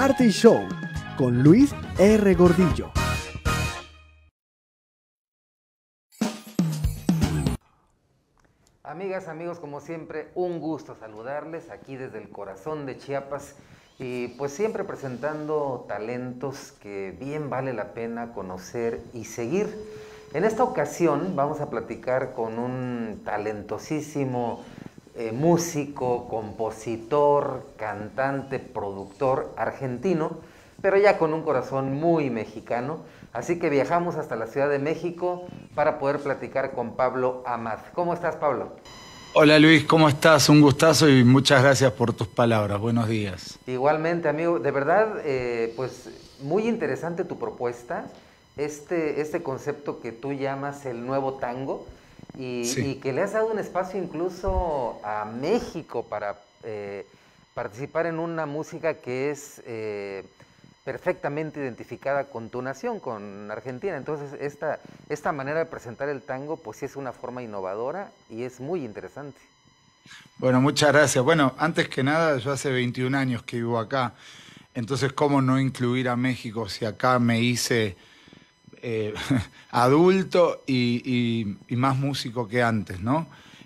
Arte Show con Luis R. Gordillo. Amigas, amigos, como siempre, un gusto saludarles aquí desde el corazón de Chiapas y pues siempre presentando talentos que bien vale la pena conocer y seguir. En esta ocasión vamos a platicar con un talentosísimo músico, compositor, cantante, productor argentino, pero ya con un corazón muy mexicano. Así que viajamos hasta la Ciudad de México para poder platicar con Pablo Amat. ¿Cómo estás, Pablo? Hola Luis, ¿cómo estás? Un gustazo y muchas gracias por tus palabras. Buenos días. Igualmente, amigo. De verdad, pues muy interesante tu propuesta. Este concepto que tú llamas el nuevo tango y que le has dado un espacio incluso a México para participar en una música que es perfectamente identificada con tu nación, con Argentina. Entonces, esta manera de presentar el tango, pues sí es una forma innovadora y es muy interesante. Bueno, muchas gracias. Bueno, antes que nada, yo hace 21 años que vivo acá, entonces, ¿cómo no incluir a México si acá me hice adulto y más músico que antes, ¿no?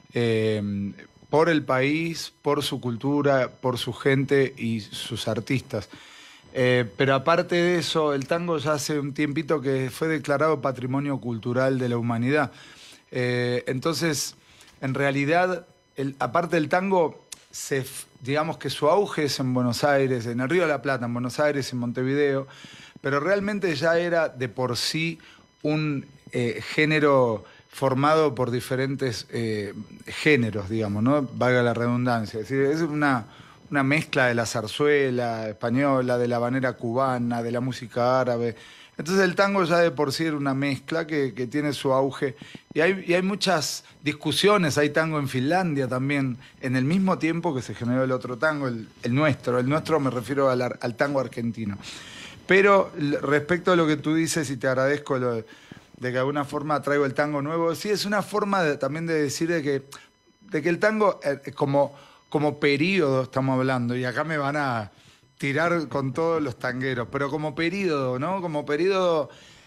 Por el país, por su cultura, por su gente y sus artistas. Pero aparte de eso, el tango ya hace un tiempito que fue declarado Patrimonio Cultural de la Humanidad. Entonces, en realidad, aparte del tango, digamos que su auge es en Buenos Aires, en el Río de la Plata, en Buenos Aires, en Montevideo, pero realmente ya era de por sí un género formado por diferentes géneros, digamos, ¿no? Valga la redundancia. Es decir, es una mezcla de la zarzuela española, de la habanera cubana, de la música árabe. Entonces el tango ya de por sí era una mezcla que tiene su auge. Y hay muchas discusiones, hay tango en Finlandia también, en el mismo tiempo que se generó el otro tango, el nuestro me refiero al tango argentino. Pero respecto a lo que tú dices, y te agradezco de que de alguna forma traigo el tango nuevo, sí, es una forma también de decir de que el tango, como periodo estamos hablando, y acá me van a tirar con todos los tangueros, pero como periodo, ¿no? Como periodo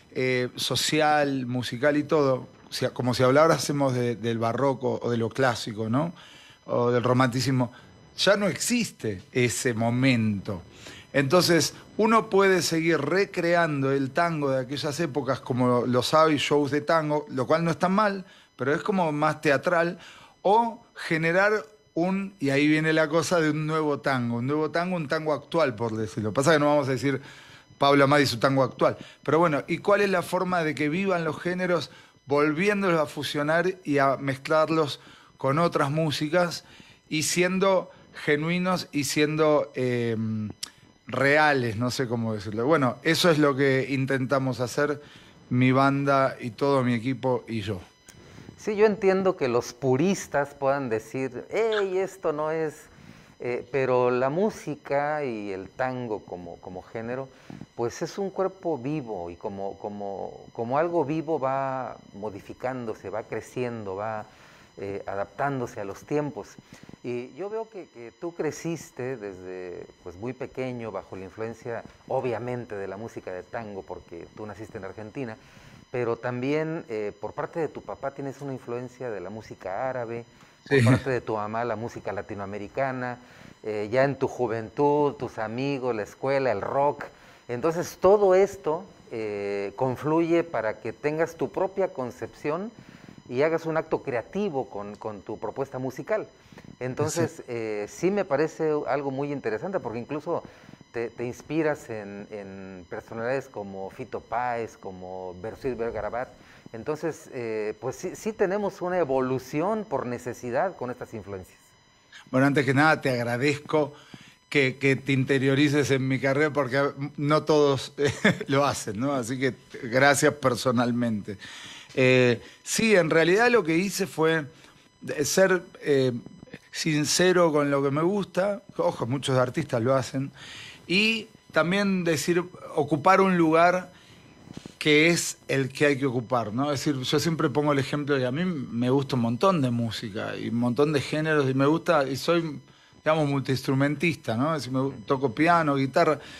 social, musical y todo, o sea, como si hablásemos del barroco o de lo clásico, ¿no? O del romanticismo, ya no existe ese momento. Entonces, uno puede seguir recreando el tango de aquellas épocas como los hay shows de tango, lo cual no está mal, pero es como más teatral, o generar y ahí viene la cosa de un nuevo tango, un tango actual, por decirlo. Pasa que no vamos a decir Pablo Amat y su tango actual. Pero bueno, ¿y cuál es la forma de que vivan los géneros volviéndolos a fusionar y a mezclarlos con otras músicas y siendo genuinos y siendo reales, no sé cómo decirlo? Bueno, eso es lo que intentamos hacer mi banda y todo mi equipo y yo. Sí, yo entiendo que los puristas puedan decir, hey, esto no es... pero la música y el tango como género, pues es un cuerpo vivo y como algo vivo va modificándose, va creciendo, va adaptándose a los tiempos. Y yo veo que tú creciste desde pues, muy pequeño bajo la influencia, obviamente, de la música de tango, porque tú naciste en Argentina, pero también por parte de tu papá tienes una influencia de la música árabe, por parte de tu mamá la música latinoamericana, ya en tu juventud, tus amigos, la escuela, el rock. Entonces todo esto confluye para que tengas tu propia concepción y hagas un acto creativo con tu propuesta musical. Entonces sí me parece algo muy interesante porque incluso te inspiras en personalidades como Fito Páez, como Bersuit Vergarabat. Entonces, pues sí tenemos una evolución por necesidad con estas influencias. Bueno, antes que nada te agradezco que te interiorices en mi carrera porque no todos lo hacen, ¿no? Así que gracias personalmente. Sí, en realidad lo que hice fue ser sincero con lo que me gusta. Ojo, muchos artistas lo hacen. Y también ocupar un lugar que es el que hay que ocupar, ¿no? Es decir, yo siempre pongo el ejemplo de que a mí me gusta un montón de música y un montón de géneros y me gusta, y soy, digamos, multiinstrumentista, ¿no? Es decir, toco piano, guitarra,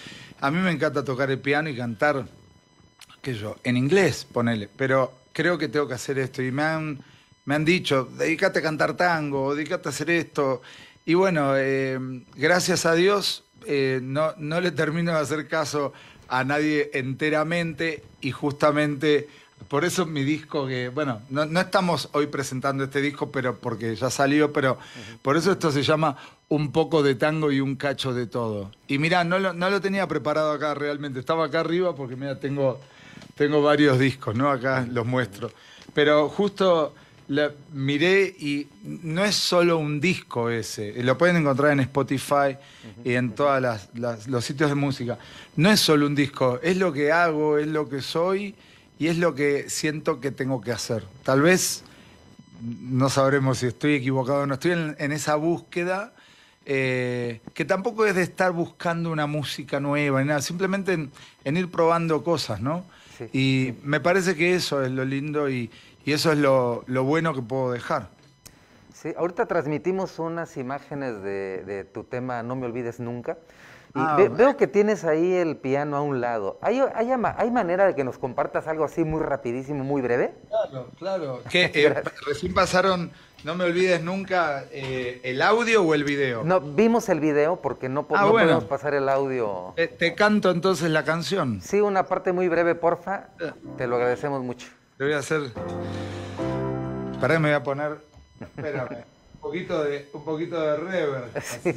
a mí me encanta tocar el piano y cantar, qué sé yo, en inglés, ponele, pero creo que tengo que hacer esto. Y me han dicho, dedícate a cantar tango, dedícate a hacer esto. Y bueno, gracias a Dios, no le termino de hacer caso a nadie enteramente, y justamente por eso mi disco, que bueno, no estamos hoy presentando este disco, pero porque ya salió, pero por eso esto se llama Un poco de tango y un cacho de todo. Y mirá, no lo tenía preparado acá realmente, estaba acá arriba porque mira, tengo varios discos, ¿no? Acá los muestro. Pero justo miré y no es solo un disco ese, lo pueden encontrar en Spotify y en todos los sitios de música. No es solo un disco, es lo que hago, es lo que soy y es lo que siento que tengo que hacer. Tal vez no sabremos si estoy equivocado o no, estoy en esa búsqueda, que tampoco es de estar buscando una música nueva ni nada, simplemente en ir probando cosas, ¿no? Sí. Y me parece que eso es lo lindo y eso es lo bueno que puedo dejar. Sí, ahorita transmitimos unas imágenes de tu tema No me olvides nunca. Y veo que tienes ahí el piano a un lado. ¿Hay manera de que nos compartas algo así muy rapidísimo, muy breve? Claro. ¿Qué, recién pasaron No me olvides nunca el audio o el video? No, vimos el video porque no podemos pasar el audio. Te canto entonces la canción. Sí, una parte muy breve, porfa. Te lo agradecemos mucho. Te voy a hacer... Pará, me voy a poner... Espérame. Un poquito de reverb. Sí.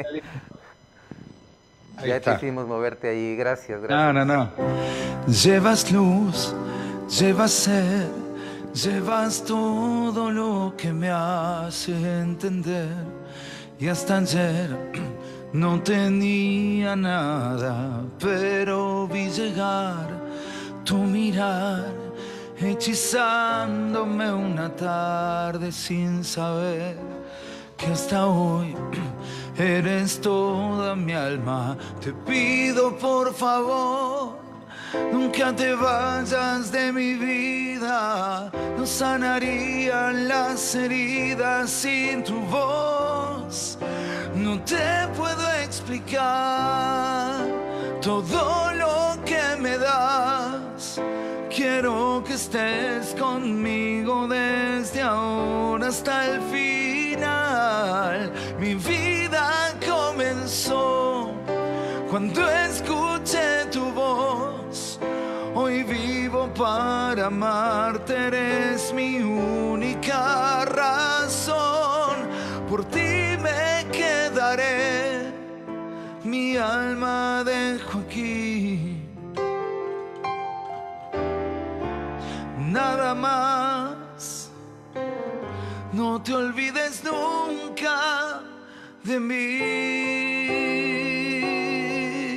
Ya está. te hicimos moverte ahí, gracias. No. Llevas luz, llevas sed, llevas todo lo que me hace entender. Y hasta ayer no tenía nada, pero vi llegar tu mirar, hechizándome una tarde sin saber que hasta hoy eres toda mi alma. Te pido por favor, nunca te vayas de mi vida. No sanarían las heridas sin tu voz. No te puedo explicar todo lo que me das. Quiero que estés conmigo desde ahora hasta el final. Mi vida comenzó cuando escuché tu voz. Hoy vivo para amarte, eres mi única razón. Por ti me quedaré, mi alma dejo aquí. Nada más, no te olvides nunca de mí.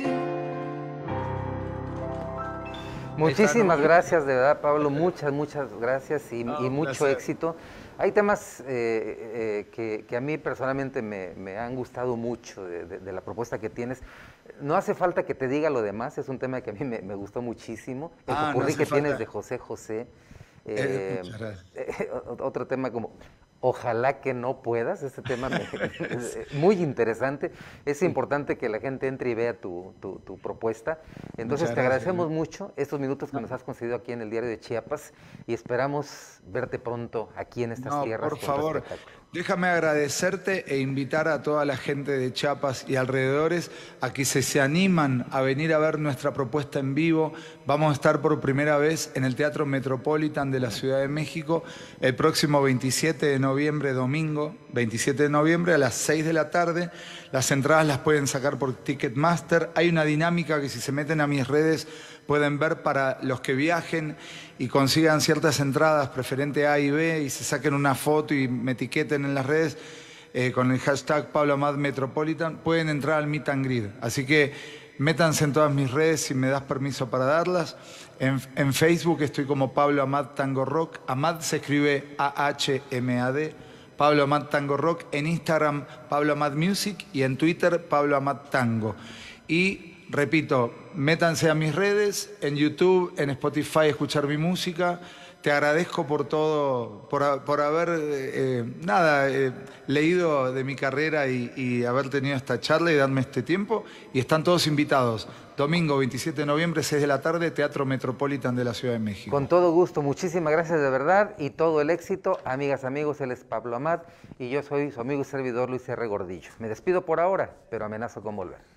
Muchísimas gracias, de verdad, Pablo, muchas gracias y mucho placer. éxito. Hay temas que a mí personalmente me han gustado mucho de la propuesta que tienes. No hace falta que te diga lo demás, es un tema que a mí me gustó muchísimo. El popurrí que tienes de José José. Muchas gracias. Otro tema como Ojalá que no puedas, este tema es muy interesante. Es importante que la gente entre y vea tu propuesta. Entonces te agradecemos mucho estos minutos que nos has concedido aquí en el Diario de Chiapas y esperamos verte pronto aquí en estas tierras. Por favor, déjame agradecerte e invitar a toda la gente de Chiapas y alrededores a que se animan a venir a ver nuestra propuesta en vivo. Vamos a estar por primera vez en el Teatro Metropolitan de la Ciudad de México el próximo 27 de noviembre, domingo, 27 de noviembre a las 6 de la tarde. Las entradas las pueden sacar por Ticketmaster. Hay una dinámica que si se meten a mis redes pueden ver para los que viajen y consigan ciertas entradas, preferente A y B, y se saquen una foto y me etiqueten en las redes con el hashtag Pablo Amat Metropolitan, pueden entrar al Meet and Greet. Así que métanse en todas mis redes si me das permiso para darlas. En Facebook estoy como Pablo Amat Tango Rock. Amat se escribe A-H-M-A-D. Pablo Amat Tango Rock. En Instagram Pablo Amat Music y en Twitter Pablo Amat Tango. Y repito, métanse a mis redes, en YouTube, en Spotify, escuchar mi música. te agradezco por todo, por haber leído de mi carrera y haber tenido esta charla y darme este tiempo. Y están todos invitados. Domingo 27 de noviembre, 6 de la tarde, Teatro Metropolitan de la Ciudad de México. Con todo gusto, muchísimas gracias de verdad y todo el éxito. Amigas, amigos, él es Pablo Amat y yo soy su amigo y servidor Luis R. Gordillo. Me despido por ahora, pero amenazo con volver.